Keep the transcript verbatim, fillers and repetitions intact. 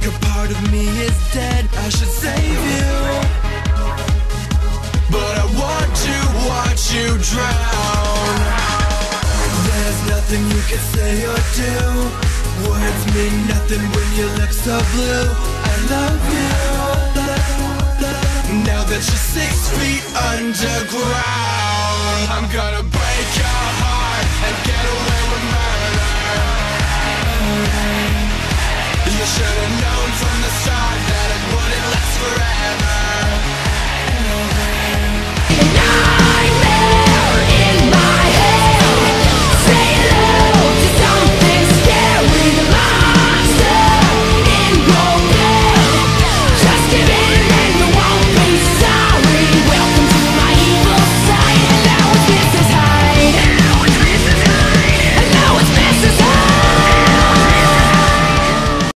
a part of me is dead. I should save you, but I want to watch you drown. There's nothing you can say or do. Words mean nothing when your lips are blue. I love you. Now that you're six feet underground, I'm gonna break your heart and get away with murder.